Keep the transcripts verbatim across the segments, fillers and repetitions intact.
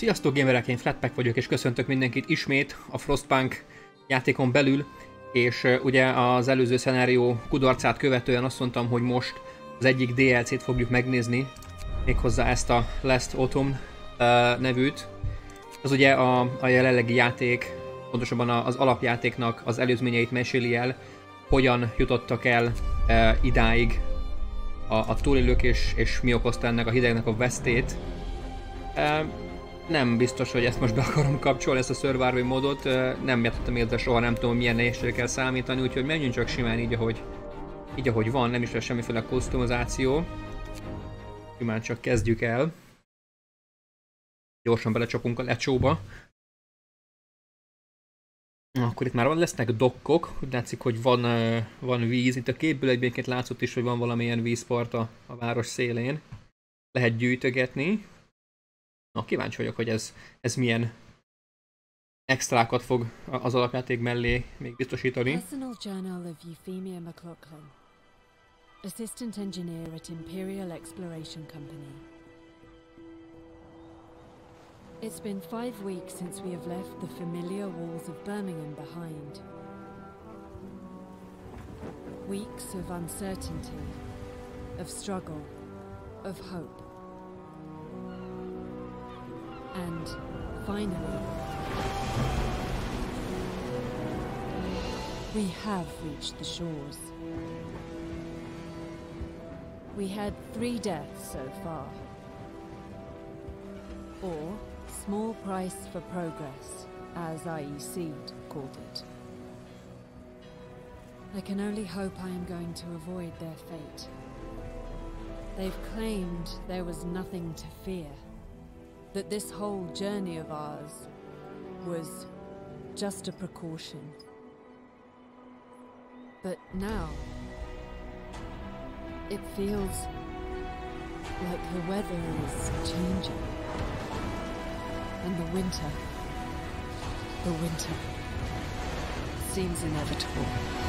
Sziasztok gamerek, én Flatpak vagyok, és köszöntök mindenkit ismét a Frostpunk játékon belül, és uh, ugye az előző szenárió kudarcát követően azt mondtam, hogy most az egyik dé el cét fogjuk megnézni, méghozzá ezt a Last Autumn uh, nevűt. Ez ugye a, a jelenlegi játék, pontosabban az alapjátéknak az előzményeit meséli el, hogyan jutottak el uh, idáig a, a túlélők, és, és mi okozta ennek a hidegnek a vesztét. Uh, nem biztos, hogy ezt most be akarom kapcsolni, ezt a survival módot, uh, nem játszottam ezzel soha, nem tudom milyen nehézségre kell számítani, úgyhogy menjünk csak simán így, ahogy, így, ahogy van, nem is lesz semmiféle kustomizáció. Simán csak kezdjük el. Gyorsan belecsapunk a lecsóba. Akkor itt már lesznek dokkok, úgy látszik, hogy van, uh, van víz. Itt a képből egyébként látszott is, hogy van valamilyen vízpart a, a város szélén. Lehet gyűjtögetni. Na, kíváncsi vagyok, hogy ez, ez milyen extrákat fog az alapjáték mellé még biztosítani. Personal Journal of Euphemia McLaughlin, Assistant Engineer at Imperial Exploration Company. It's been five weeks since we have left the familiar walls of Birmingham behind. Weeks of uncertainty, of struggle, of hope. And finally, we have reached the shores. We had three deaths so far. Or small price for progress, as I E C'd called it. I can only hope I am going to avoid their fate. They've claimed there was nothing to fear. That this whole journey of ours was just a precaution. But now, it feels like the weather is changing. And the winter, the winter seems inevitable.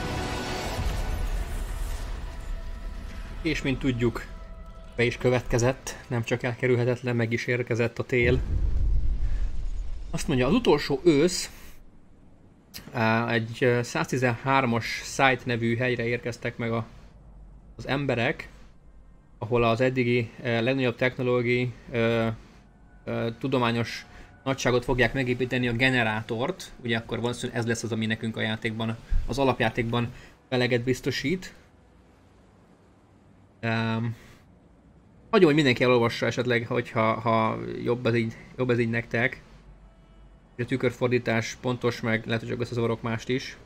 És mint tudjuk, be is következett, nem csak elkerülhetetlen, meg is érkezett a tél. Azt mondja, az utolsó ősz egy száztizenhármas Site nevű helyre érkeztek meg a, az emberek, ahol az eddigi legnagyobb technológiai tudományos nagyságot fogják megépíteni, a generátort. Ugye akkor valószínűleg ez lesz az, ami nekünk a játékban, az alapjátékban eleget biztosít. Um, Hagyom, hogy mindenki elolvassa esetleg, hogyha ha jobb, ez így, jobb ez így nektek. A tükörfordítás pontos, meg lehet, hogy csak összezavarok mást is.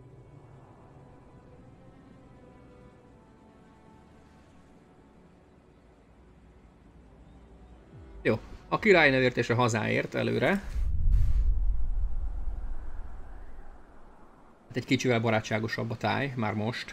Jó, a királynevért és a hazáért előre. Hát egy kicsivel barátságosabb a táj, már most.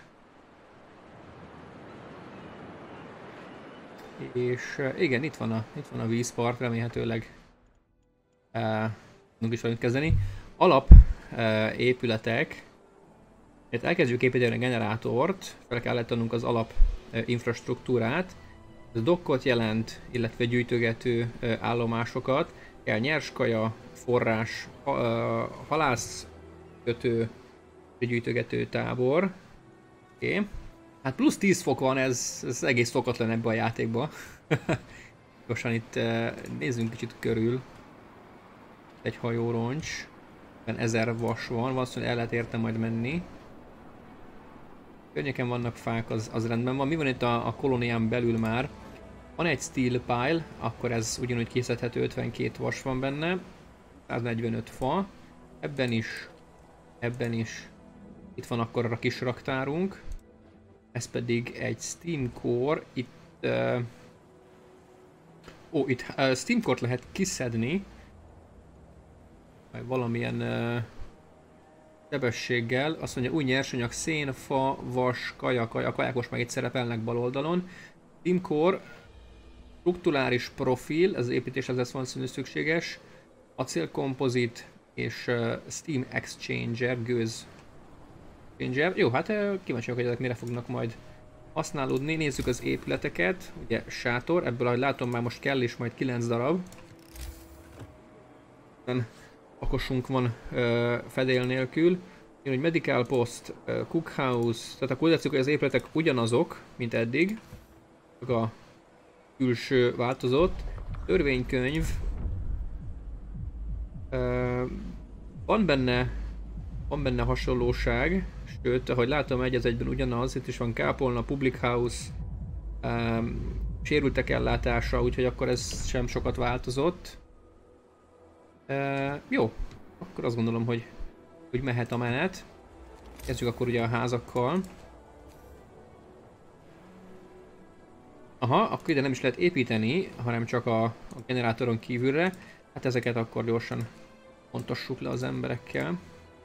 És uh, igen, itt van a, itt van a vízpart, remélhetőleg uh, tudunk is valamit kezdeni. Alap uh, épületek. Itt elkezdjük építeni a generátort, fel kell állítanunk az alap uh, infrastruktúrát. Ez dokkot jelent, illetve gyűjtögető uh, állomásokat. Kell nyerskaja, forrás, ha, uh, halászkötő, gyűjtögető tábor. Oké. Okay. Hát plusz tíz fok van, ez, ez egész szokatlan ebbe a játékba. Gyorsan itt uh, nézzünk kicsit körül. Egy hajóroncs. ezer vas van, valószínűleg el lehet érte majd menni. Környéken vannak fák, az, az rendben van. Mi van itt a, a kolónián belül már? Van egy steel pile, akkor ez ugyanúgy készíthető, ötvenkét vas van benne. száznegyvenöt fa. Ebben is. Ebben is. Itt van akkor a kis raktárunk. Ez pedig egy Steam Core, itt... Uh, ó, itt uh, Steam Core-t lehet kiszedni. Vagy valamilyen uh, sebességgel. Azt mondja, új nyersanyag, szén, fa, vas, kaja, kaja, kaják most meg itt szerepelnek bal oldalon. Steam Core, strukturális profil, ez az építéshez lesz valószínűleg szükséges. Acélkompozit és uh, Steam Exchanger, gőz. Jó, hát kíváncsi vagyok, hogy ezek mire fognak majd használódni. Nézzük az épületeket. Ugye sátor, ebből ahogy látom már most kell is majd kilenc darab. Akosunk van uh, fedél nélkül. Én, hogy Medical Post, uh, Cookhouse, tehát akkor úgy látszik, hogy az épületek ugyanazok, mint eddig. Csak a külső változott. Törvénykönyv. Uh, van benne van benne hasonlóság, sőt, ahogy látom, egy az egyben ugyanaz, itt is van kápolna, Public House, um, sérültek ellátása, úgyhogy akkor ez sem sokat változott. Uh, jó, akkor azt gondolom, hogy úgy mehet a menet. Kezdjük akkor ugye a házakkal. Aha, akkor ide nem is lehet építeni, hanem csak a, a generátoron kívülre. Hát ezeket akkor gyorsan pontossuk le az emberekkel.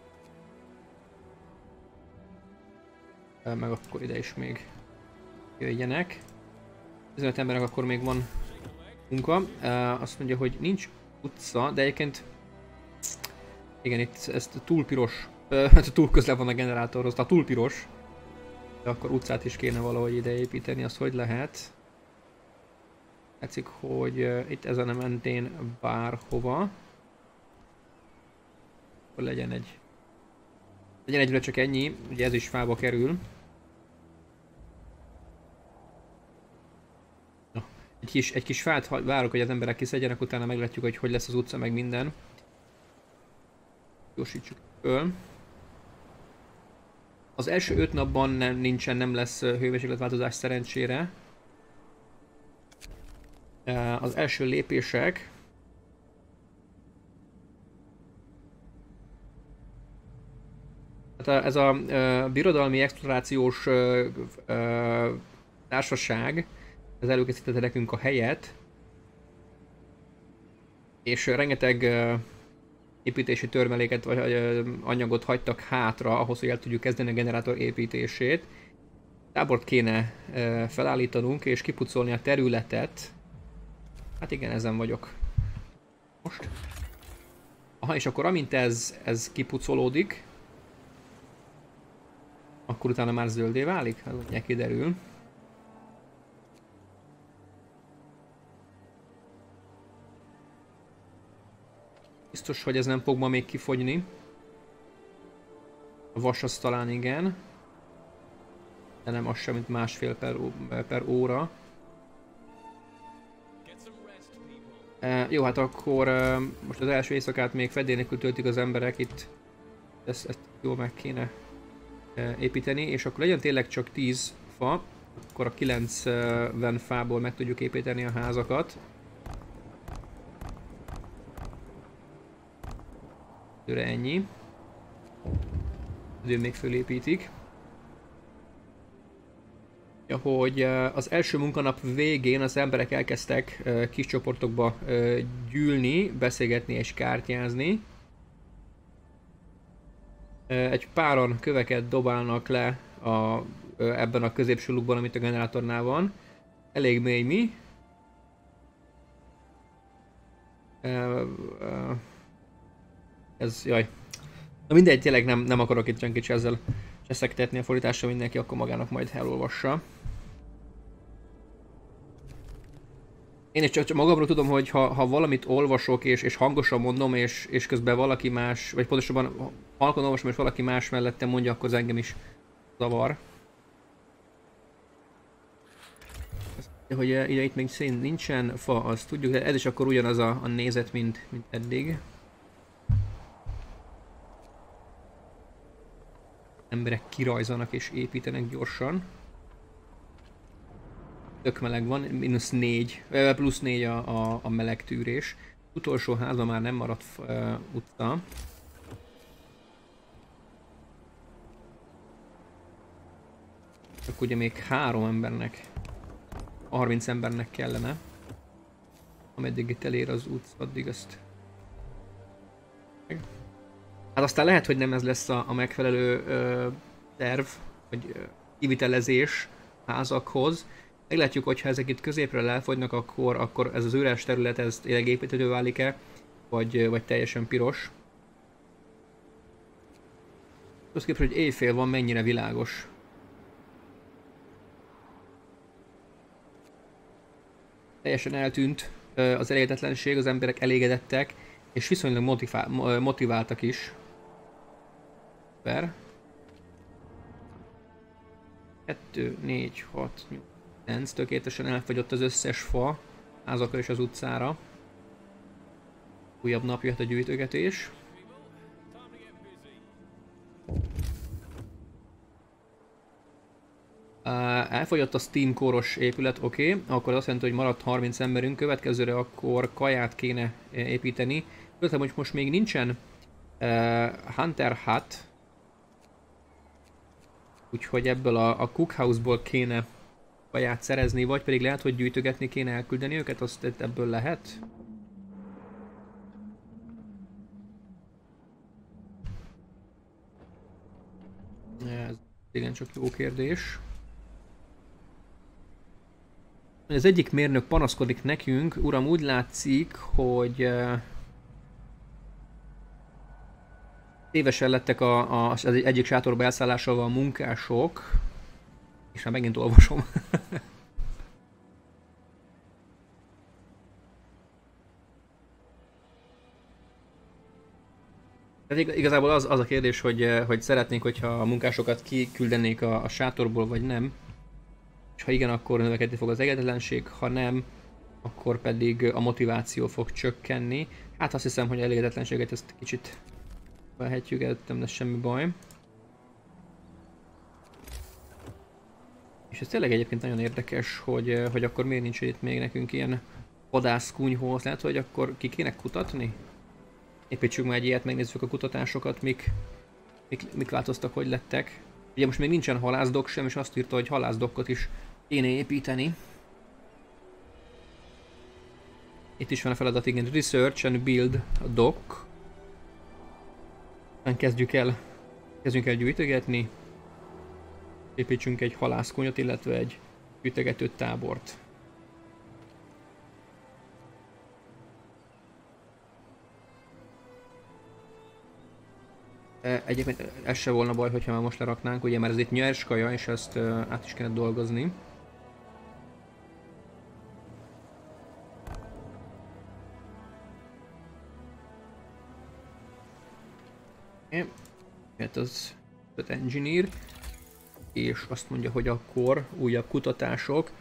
Meg akkor ide is még jöjjenek. tizenöt emberek akkor még van munka. Uh, azt mondja, hogy nincs utca, de egyébként igen, itt ez túl piros, uh, túl közel van a generátorhoz, tehát túl piros. De akkor utcát is kéne valahogy ide építeni, az hogy lehet? Látszik, hogy uh, itt ezen a mentén bárhova. Akkor legyen egy Legyen egyre csak ennyi, ugye ez is fába kerül. Na, egy kis, egy kis fát várok, hogy az emberek kiszedjenek, utána meglátjuk, hogy hogy lesz az utca, meg minden. Gyorsítsuk föl. Az első öt napban nem, nincsen, nem lesz hőmérsékletváltozás szerencsére. Az első lépések. Tehát ez a uh, birodalmi explorációs uh, uh, társaság, ez előkészítette nekünk a helyet, és uh, rengeteg uh, építési törmeléket vagy uh, anyagot hagytak hátra ahhoz, hogy el tudjuk kezdeni a generátor építését. Tábort kéne uh, felállítanunk és kipucolni a területet. Hát igen, ezen vagyok most. Aha, és akkor amint ez, ez kipucolódik, akkor utána már zöldé válik? Ez ugye kiderül. Biztos, hogy ez nem fog ma még kifogyni. A vas az talán igen. De nem az sem, mint másfél per, per óra. E, jó, hát akkor e, most az első éjszakát még fedél nélkül töltik az emberek itt. Ezt, ezt jól meg kéne építeni, és akkor legyen tényleg csak tíz fa, akkor a kilencven fából meg tudjuk építeni a házakat. Tőle ennyi. Ő még fölépítik. Hogy az első munkanap végén az emberek elkezdtek kis csoportokba gyűlni, beszélgetni és kártyázni. Egy páran köveket dobálnak le a, ebben a középső lukban, amit a generátornál van. Elég mély mi. Ez, jaj. Na mindegy, tényleg nem, nem akarok itt senkit ezzel cseszektetni a fordításra, mindenki akkor magának majd elolvassa. Én is csak, csak magamról tudom, hogy ha, ha valamit olvasok és, és hangosan mondom, és, és közben valaki más, vagy pontosabban halkan olvasom, és valaki más mellettem mondja, akkor az engem is zavar. Hogy ide itt még szint nincsen fa, azt tudjuk, de ez is akkor ugyanaz a, a nézet, mint, mint eddig. Emberek kirajzanak és építenek gyorsan. Tök meleg van, mínusz négy, plusz négy a, a, a meleg tűrés. Utolsó házban már nem maradt uh, utca. Csak ugye még három embernek, harminc embernek kellene. Ameddig itt elér az út, addig azt... Hát aztán lehet, hogy nem ez lesz a, a megfelelő uh, terv, vagy uh, kivitelezés házakhoz. Meglátjuk, hogyha ezek itt középre elfogynak, akkor, akkor ez az üres terület ez tényleg építhető válik-e, vagy, vagy teljesen piros. Azt képest, hogy éjfél van, mennyire világos. Teljesen eltűnt az elégedetlenség, az emberek elégedettek, És viszonylag motivál, motiváltak is. Per. kettő, négy, hat, nyolc, tökéletesen elfogyott az összes fa. Házakra és az utcára. Újabb nap jött a gyűjtögetés. Uh, elfogyott a Steam Core-os épület, oké, okay. Akkor azt jelenti, hogy maradt harminc emberünk, következőre akkor kaját kéne építeni. Tudom, hogy most még nincsen uh, Hunter Hut, úgyhogy ebből a, a Cookhouse-ból kéne kaját szerezni, vagy pedig lehet, hogy gyűjtögetni kéne elküldeni őket, azt ebből lehet? Ez igen csak jó kérdés. Az egyik mérnök panaszkodik nekünk, uram, úgy látszik, hogy uh, tévesen lettek a, a, az egyik sátorba elszállásolva a munkások, és már megint olvasom. Tehát igazából az, az a kérdés, hogy, hogy szeretnénk, hogyha a munkásokat kiküldenék a, a sátorból, vagy nem. És ha igen, akkor növekedni fog az elégedetlenség, ha nem, akkor pedig a motiváció fog csökkenni. Hát azt hiszem, hogy elégedetlenséget ezt kicsit vehetjük, nem lesz semmi baj. És ez tényleg egyébként nagyon érdekes, hogy, hogy akkor miért nincs itt még nekünk ilyen vadászkunyhó, lehet, hogy akkor ki kéne kutatni? Építsük már egy ilyet, megnézzük a kutatásokat, mik, mik, mik változtak, hogy lettek. Ugye most még nincsen halászdok sem, és azt írta, hogy halászdokot is kéne építeni. Itt is van a feladat, igen, Research and Build a dock. Kezdjük el, kezdjünk el gyűjtögetni. Építsünk egy halászkonyot, illetve egy gyűjtögető tábort. Egyébként ez se volna baj, hogyha már most leraknánk, ugye, mert ez itt nyers kaja, és ezt uh, át is kéne dolgozni. Hát az az engineer, és azt mondja, hogy akkor újabb kutatások.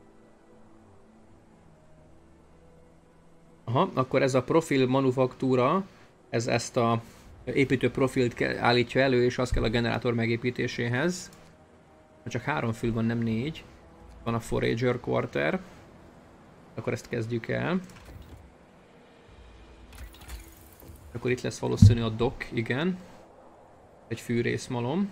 Aha, akkor ez a profil manufaktúra, ez ezt a építő profilt állítja elő, és az kell a generátor megépítéséhez. Csak három fül van, nem négy. Van a Forager Quarter. Akkor ezt kezdjük el. Akkor itt lesz valószínű a dock, igen. Egy fűrészmalom.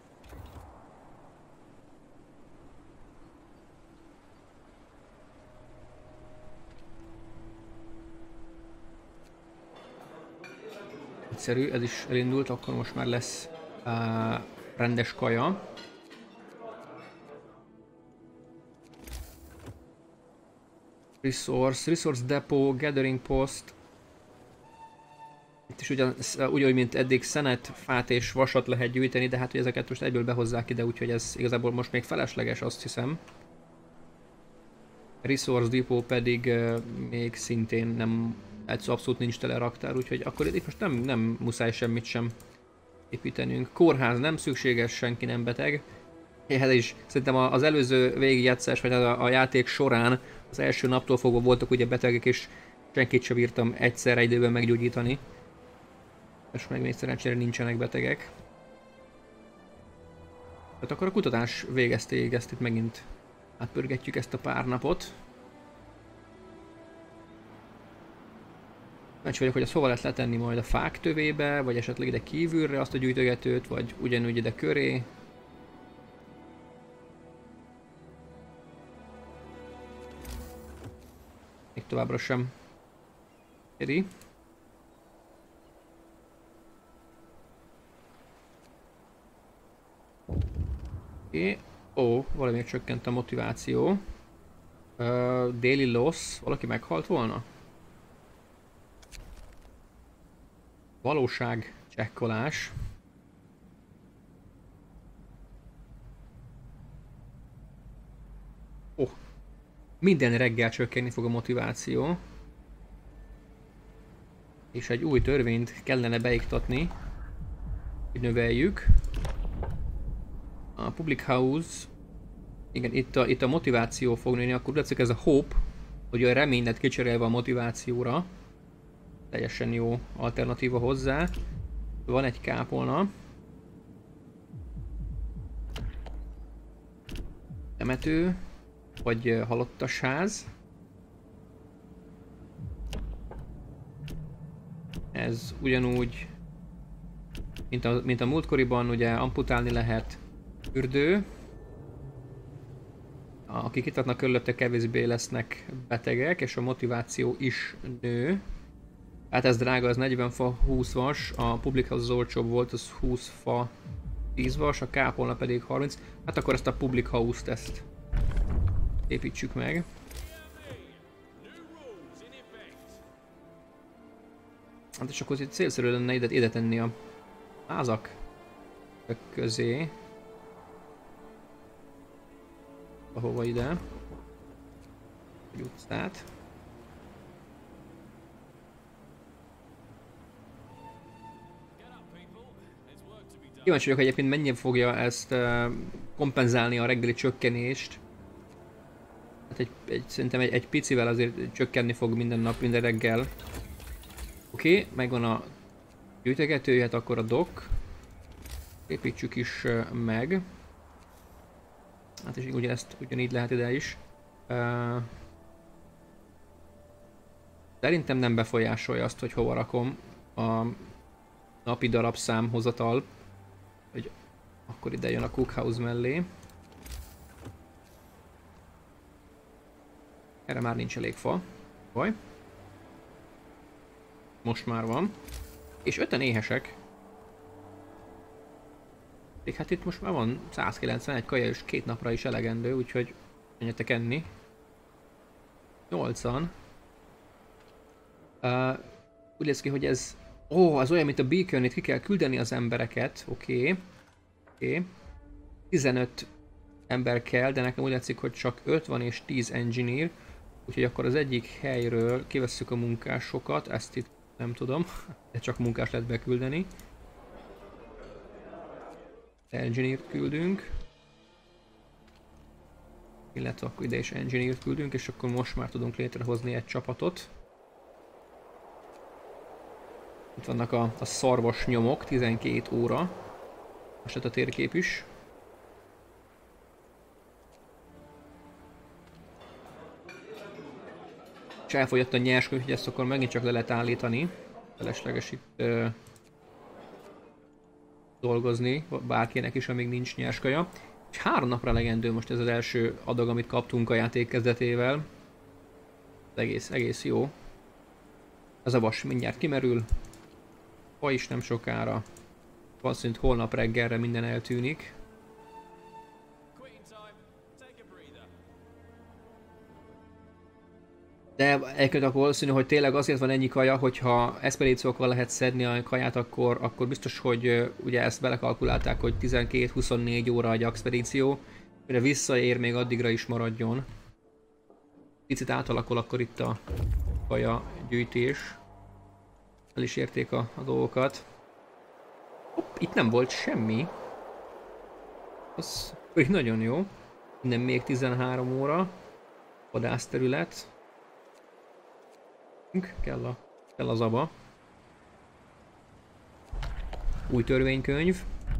Egyszerű, ez is elindult, akkor most már lesz uh, rendes kaja. Resource, Resource Depot, Gathering Post. Itt is ugyan, ugyanúgy, mint eddig szenet, fát és vasat lehet gyűjteni, de hát hogy ezeket most egyből behozzák ide, úgyhogy ez igazából most még felesleges, azt hiszem. Resource Depot pedig uh, még szintén nem, egy abszolút nincs tele raktár, úgyhogy akkor itt most nem, nem muszáj semmit sem építenünk. Kórház nem szükséges, senki nem beteg. Ehhez is szerintem az előző végigjátszás, vagy a, a játék során az első naptól fogva voltak ugye betegek, és senkit sem bírtam egyszerre időben meggyógyítani. És meg még szerencsére nincsenek betegek. Tehát akkor a kutatás végezték ezt, itt megint átpörgetjük ezt a pár napot. Kíváncsi vagyok, hogy azt hova lehet letenni majd a fák tövébe, vagy esetleg ide kívülre azt a gyűjtögetőt, vagy ugyanúgy ide köré. Még továbbra sem éri. Oké. Ó, valamiért csökkent a motiváció. Uh, daily loss. Valaki meghalt volna? Valóság csekkolás. Ó, minden reggel csökkenni fog a motiváció. És egy új törvényt kellene beiktatni, hogy növeljük. A Public House, igen, itt a, itt a motiváció fog nőni, akkor látszik ez a hope, hogy a remény lett kicserélve a motivációra. Teljesen jó alternatíva hozzá. Van egy kápolna. Temető, vagy halottasház. Ez ugyanúgy, mint a, mint a múltkoriban, ugye amputálni lehet. Fürdő. Akik itt adnak körülötte, kevésbé lesznek betegek, és a motiváció is nő. Hát ez drága, az negyven fa, húsz vas, a Public House az olcsóbb volt, az húsz fa, tíz vas, a kápolna pedig harminc. Hát akkor ezt a Public House-t ezt építsük meg. Hát és akkor itt célszerű lenne ide, ide tenni a házak közé. Ahova ide? Egy utcát. Kíváncsi vagyok egyébként, mennyire fogja ezt uh, kompenzálni a reggeli csökkenést. Hát egy, egy, szerintem egy, egy picivel azért csökkenni fog minden nap, minden reggel. Oké, okay, megvan a gyűjtegető, hát akkor a dock. Építsük is uh, meg. Hát és ugye ezt ugyanígy lehet ide is. Uh, szerintem nem befolyásolja azt, hogy hova rakom a napi darabszám hozatal. Hogy akkor ide jön a cookhouse mellé. Erre már nincs elég fa. Baj. Most már van. És öten éhesek. Hát itt most már van százkilencvenegy kaja, és két napra is elegendő, úgyhogy menjetek enni. nyolcan. Uh, úgy lesz ki, hogy ez... Ó, oh, az olyan, mint a Beacon, itt ki kell küldeni az embereket. Oké. Okay. Oké. Okay. tizenöt ember kell, de nekem úgy látszik, hogy csak öt van és tíz engineer. Úgyhogy akkor az egyik helyről kivesszük a munkásokat, ezt itt nem tudom, de csak munkás lehet beküldeni. Engineert küldünk. Illetve akkor ide is engineert küldünk, és akkor most már tudunk létrehozni egy csapatot. Itt vannak a, a szarvas nyomok, tizenkét óra. Most lett a térkép is. És elfogyott a nyerskönyv, hogy ezt akkor megint csak le lehet állítani. Felesleges itt ö, dolgozni, bárkinek is, amíg nincs nyerskaja. És három napra legendő most ez az első adag, amit kaptunk a játék kezdetével. Egész, egész jó. Ez a vas mindjárt kimerül. Ha is nem sokára. Valószínűleg holnap reggelre minden eltűnik. De egyébként akkor valószínű, hogy tényleg azért van ennyi kaja, hogyha eszperíciókkal lehet szedni a kaját, akkor, akkor biztos, hogy uh, ugye ezt belekalkulálták, hogy tizenkét-huszonnégy óra egy expedíció, mire visszaér, még addigra is maradjon. Picit átalakul akkor itt a kaja gyűjtés. El is érték a, a dolgokat. Hopp, itt nem volt semmi. Az nagyon jó. Innen még tizenhárom óra. Vadászterület. Kell, a, kell az aba. Új törvénykönyv.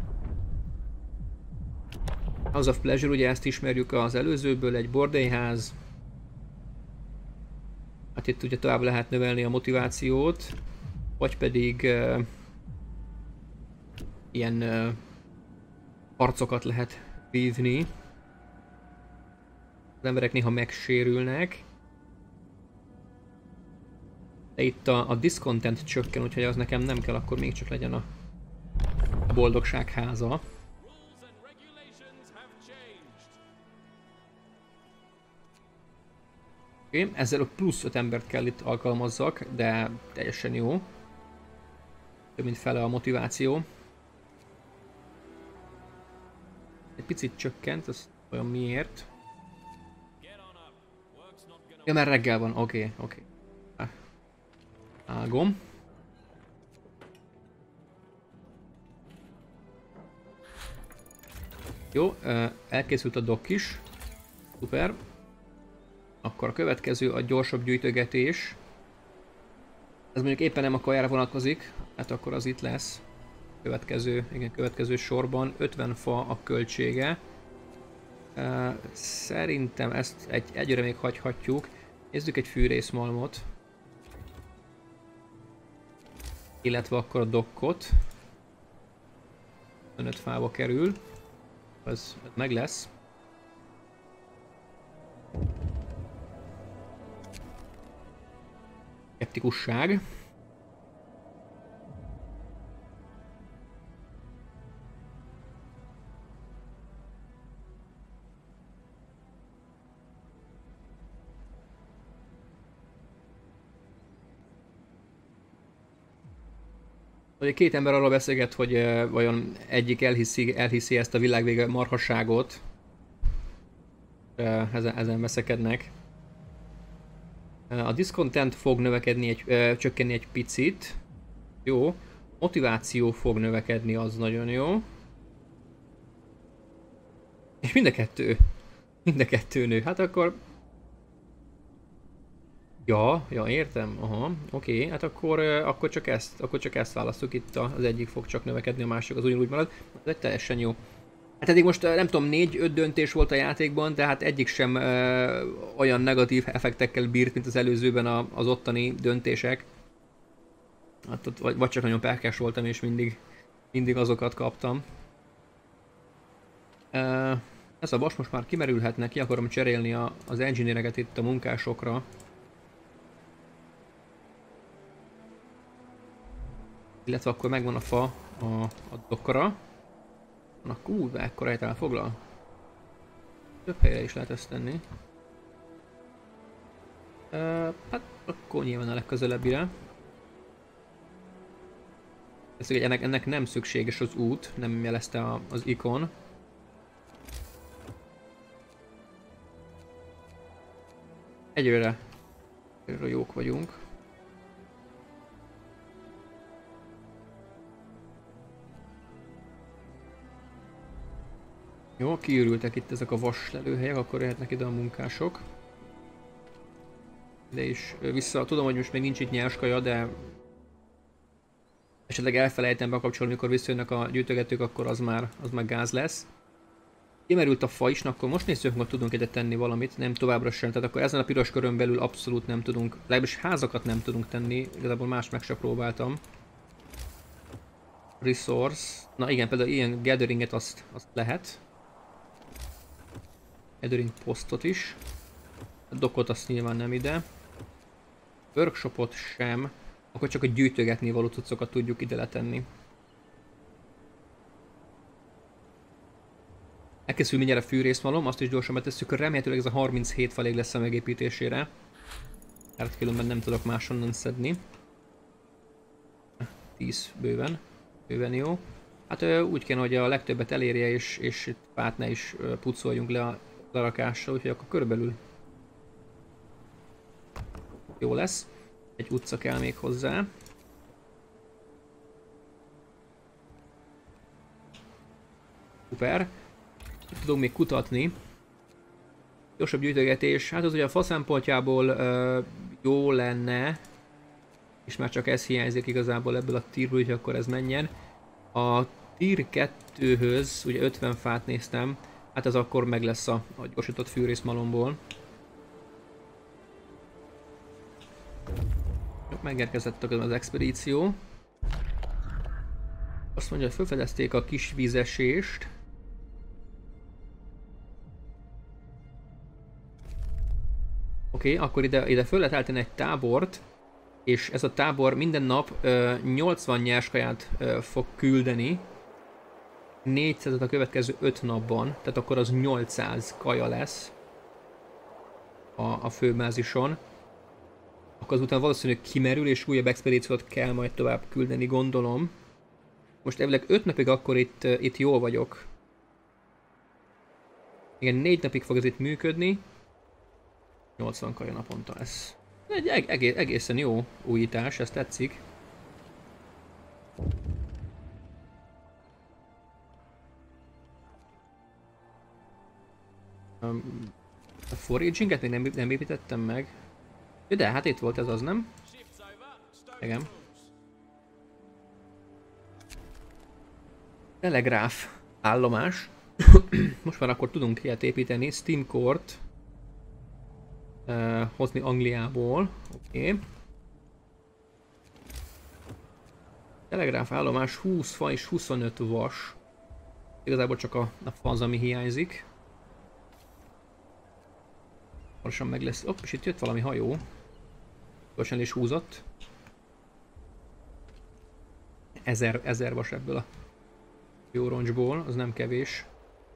House of Pleasure, ugye ezt ismerjük az előzőből, egy bordélyház. Hát itt ugye tovább lehet növelni a motivációt, vagy pedig uh, ilyen uh, harcokat lehet vívni. Az emberek néha megsérülnek. De itt a, a discontent csökken, úgyhogy az nekem nem kell, akkor még csak legyen a, a boldogság háza. Oké, okay, ezzel plusz öt embert kell itt alkalmazzak, de teljesen jó. Több mint fele a motiváció. Egy picit csökkent, az olyan miért? Ja, mert reggel van, oké, okay, oké. Okay. Ágom. Jó, elkészült a dock is. Szuper. Akkor a következő a gyorsabb gyűjtögetés. Ez mondjuk éppen nem a kajára vonatkozik, hát akkor az itt lesz. Következő, igen, következő sorban ötven fa a költsége. Uh, szerintem ezt egy, egyre még hagyhatjuk. Nézzük egy fűrészmalmot. Illetve akkor a dokkot. öt fába kerül. Ez, ez meg lesz. Skeptikusság. Két ember arról beszélget, hogy uh, vajon egyik elhiszi, elhiszi ezt a világvége marhasságot. Uh, ezen, ezen veszekednek. Uh, a discontent fog növekedni egy, uh, csökkenni egy picit. Jó. Motiváció fog növekedni, az nagyon jó. És mind a kettő. Mind a kettő nő. Hát akkor... Ja, ja, értem. Aha, oké, okay. Hát akkor, uh, akkor, csak ezt, akkor csak ezt választjuk itt, az egyik fog csak növekedni, a másik az ugyanúgy marad. Ez egy teljesen jó. Hát eddig most uh, nem tudom, négy-öt döntés volt a játékban, tehát egyik sem uh, olyan negatív effektekkel bírt, mint az előzőben a, az ottani döntések. Hát ott vagy, vagy csak nagyon perkes voltam, és mindig, mindig azokat kaptam. Uh, ez a vas most már kimerülhetne, ki akarom cserélni a, az engineereket itt a munkásokra. Illetve akkor megvan a fa a, a dokkara. Na kurva, ekkora helyet elfoglal. Több helyre is lehet ezt tenni. Uh, hát akkor nyilván a legközelebbire. Ez, hogy ennek, ennek nem szükséges az út, nem jelezte a, az ikon. Egyőre, egyőre jók vagyunk. Jó, kiürültek itt ezek a vaslelőhelyek, akkor jöhetnek ide a munkások. De is vissza, tudom, hogy most még nincs itt nyerskaja, de esetleg elfelejtem bekapcsolni, amikor visszajönnek a gyűjtögetők, akkor az már, az már gáz lesz. Kimerült a fa is, akkor most nézzük, hogy tudunk egyet tenni valamit, nem továbbra sem, tehát akkor ezen a piros körön belül abszolút nem tudunk, legalábbis házakat nem tudunk tenni, igazából más meg sem próbáltam. Resource, na igen, például ilyen gatheringet azt, azt lehet. Gathering posztot is. A dockot azt nyilván nem ide. Workshopot sem, akkor csak a gyűjtögetni való cuccokat tudjuk ide letenni. Elkészül mindjárt a fűrészmalom, azt is gyorsan betesszük, remélhetőleg ez a harminchét fa elég lesz a megépítésére. Hát különben nem tudok máshonnan szedni. tíz bőven. Bőven jó. Hát úgy kéne, hogy a legtöbbet elérje, és, és itt fát ne is pucoljunk le a lerakásra, úgyhogy akkor körülbelül jó lesz. Egy utca kell még hozzá. Szuper. Itt tudunk még kutatni. Gyorsabb gyűjtögetés. Hát az ugye a fa szempontjából uh, jó lenne, és már csak ez hiányzik igazából ebből a tírból, úgyhogy akkor ez menjen. A tier kettőhöz ugye ötven fát néztem, hát ez akkor meg lesz a, a gyorsított fűrészmalomból. Megérkezett az expedíció. Azt mondja, hogy felfedezték a kis vízesést. Oké, okay, akkor ide, ide föl lehet állítani egy tábort, és ez a tábor minden nap ö, nyolcvan nyerskaját ö, fog küldeni. négyszázat a következő öt napban, tehát akkor az nyolcszáz kaja lesz a, a főbázison. Akkor azután valószínűleg kimerül, és újabb expedíciót kell majd tovább küldeni, gondolom. Most elvileg öt napig akkor itt, uh, itt jól vagyok. Igen, négy napig fog ez itt működni. nyolcvan kaja naponta lesz. Egy egész, egészen jó újítás, ez tetszik. A foraginget még nem, nem építettem meg. De hát itt volt ez az, nem? Igen. Telegráf állomás. Most már akkor tudunk ilyet építeni. Steam Court. Uh, hozni Angliából. Oké. Okay. Telegráf állomás húsz fa és huszonöt vas. Igazából csak a, a fa az, ami hiányzik. Gyorsan meg lesz. Hopp, és itt jött valami hajó. Gyorsan is húzott. Ezer, ezer vas ebből a jó roncsból, az nem kevés.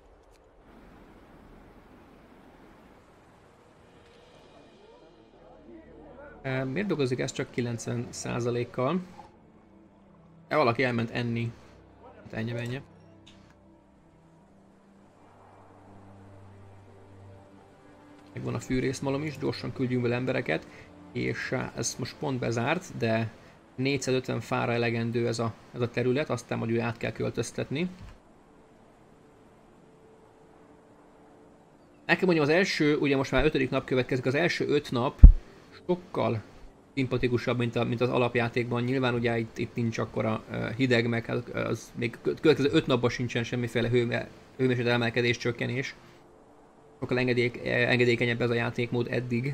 E, miért dolgozik ez csak kilencven százalékkal? E, valaki elment enni. Hát ennyi menje. Megvan a fűrészmalom is, gyorsan küldjünk bele embereket. És ez most pont bezárt, de négyszázötven fára elegendő ez a, ez a terület, aztán majd át kell költöztetni. Nekem mondjam, az első, ugye most már ötödik nap következik, az első öt nap sokkal szimpatikusabb, mint, a, mint az alapjátékban. Nyilván ugye itt, itt nincs akkora uh, hideg, meg az, az még következő öt napban sincsen semmiféle hő, hőmérséklet emelkedés, csökkenés. Sokkal engedék, engedékenyebb ez a játékmód eddig.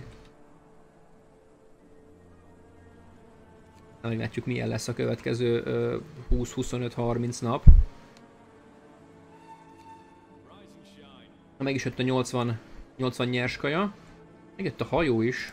Meglátjuk, milyen lesz a következő uh, húsz, huszonöt, harminc nap. Na, meg is jött a nyolcvan, nyolcvan nyerskaja. Megjött a hajó is.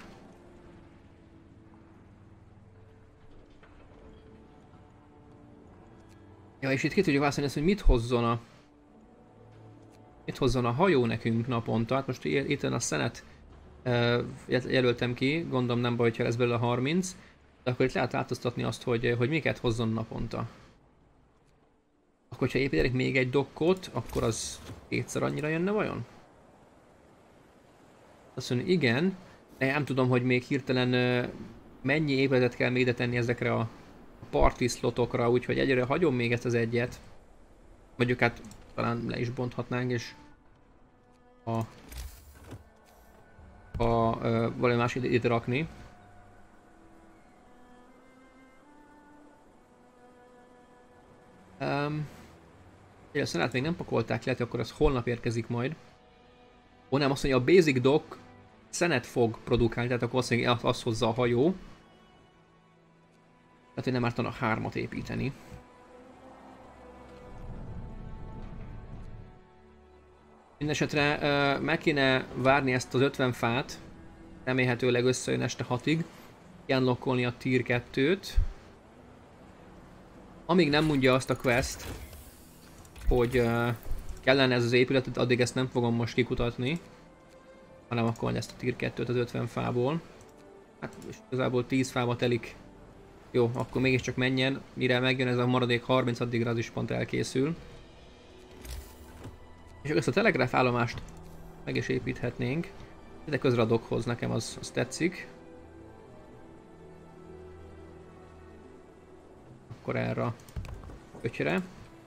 Ja, és itt ki tudjuk válaszolni ezt, hogy mit hozzon a... Mit hozzon a hajó nekünk naponta. Hát most itt a szenet uh, jelöltem ki, gondolom nem baj, hogyha lesz belőle harminc. De akkor itt lehet változtatni azt, hogy, hogy miket hozzon naponta. Akkor, hogyha építenek még egy dokkot, akkor az kétszer annyira jönne vajon? Azt mondja, igen, de nem tudom, hogy még hirtelen mennyi épületet kell még ide tenni ezekre a party slotokra, úgyhogy egyre hagyom még ezt az egyet. Mondjuk hát talán le is bonthatnánk, és a, a, a valami más ide rakni. Um, a szenát még nem pakolták le, akkor az holnap érkezik majd. Ó, nem, azt mondja, a Basic Dock szenet fog produkálni, tehát akkor azt mondja, azt hozza a hajó. Tehát, hogy nem ártana hármat építeni. Mindenesetre uh, meg kéne várni ezt az ötven fát. Remélhetőleg összejön este hatig. Unlockolni a tier kettőt. Amíg nem mondja azt a quest, hogy uh, kellene ez az épület, addig ezt nem fogom most kikutatni, hanem akkor ezt a tier kettőt az ötven fából. Hát és igazából tíz fába telik. Jó, akkor mégiscsak menjen, mire megjön ez a maradék harminc, addigra az is pont elkészül. És ezt a telegráf állomást meg is építhetnénk. De közre a dockhoz, nekem az, az tetszik. Akkor erre a ötyre.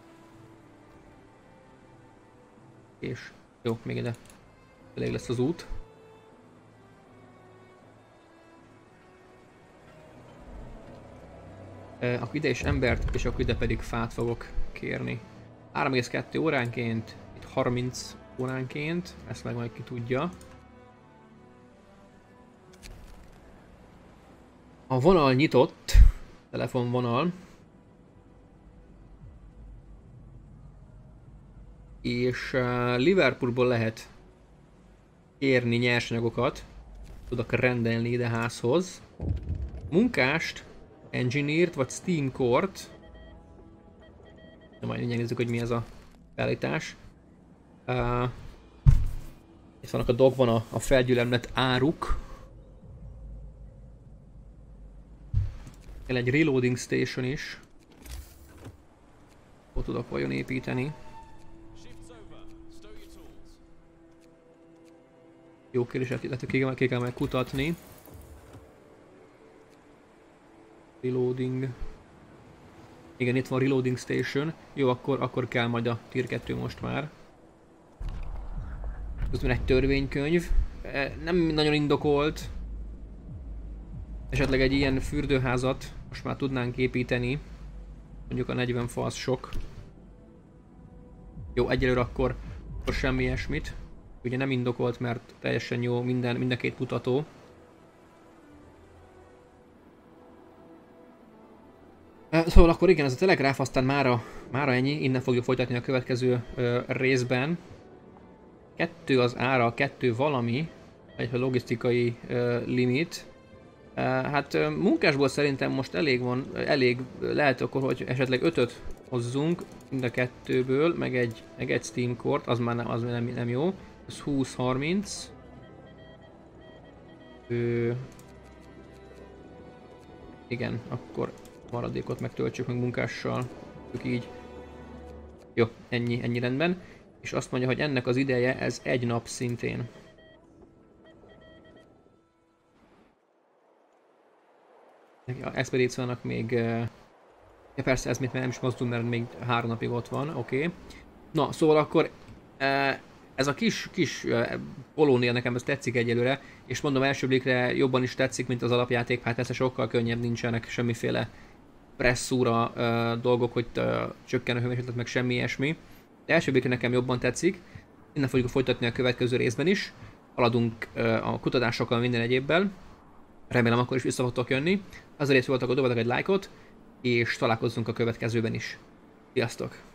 És jó, még ide elég lesz az út. E, akkor ide is embert, és akkor ide pedig fát fogok kérni. három egész kettő óránként, itt harminc óránként, ezt meg majd ki tudja. A vonal nyitott, telefonvonal. És uh, Liverpoolból lehet kérni nyersanyagokat. Tudok rendelni ide házhoz. Munkást, engineert vagy Steam Court. De majd nézzük, hogy mi ez a beállítás. Uh, itt vannak a dockban a, a felgyülemlett áruk. Kell egy reloading station is. Ott tudok vajon építeni. Jó kérdés, illetve ki kell, ki kell meg kutatni. Reloading. Igen, itt van reloading station. Jó, akkor, akkor kell majd a tier kettő most már. Közben egy törvénykönyv. Nem nagyon indokolt. Esetleg egy ilyen fürdőházat most már tudnánk építeni. Mondjuk a negyven fa az sok. Jó, egyelőre akkor, akkor semmi ilyesmit. Ugye nem indokolt, mert teljesen jó minden, mind a két mutató. Szóval akkor igen, ez a telegráf, aztán mára, mára ennyi, innen fogjuk folytatni a következő ö, részben. Kettő az ára, kettő valami, egy logisztikai ö, limit. Uh, hát uh, munkásból szerintem most elég van, elég lehet akkor, hogy esetleg ötöt hozzunk mind a kettőből, meg egy, meg egy Steam Core-t, az már nem, az nem, nem jó. Ez húsz harminc. Ö... Igen, akkor maradékot megtöltsük meg munkással, így. Jó, ennyi, ennyi rendben. És azt mondja, hogy ennek az ideje ez egy nap szintén. A expedíciónak még... Ja persze, ez még nem is mozdul, mert még három napig ott van, oké. Okay. Na, szóval akkor ez a kis, kis kolónia nekem ez tetszik egyelőre, és mondom, első blikre jobban is tetszik, mint az alapjáték, hát ez sokkal könnyebb, nincsenek semmiféle presszúra dolgok, hogy csökken a hőmérséklet, meg semmi ilyesmi. De első blikre nekem jobban tetszik, innen fogjuk folytatni a következő részben is, haladunk a kutatásokkal, minden egyébbel. Remélem akkor is vissza fogtok jönni. Azért voltak, hogy dobjatok egy lájkot, és találkozzunk a következőben is. Sziasztok!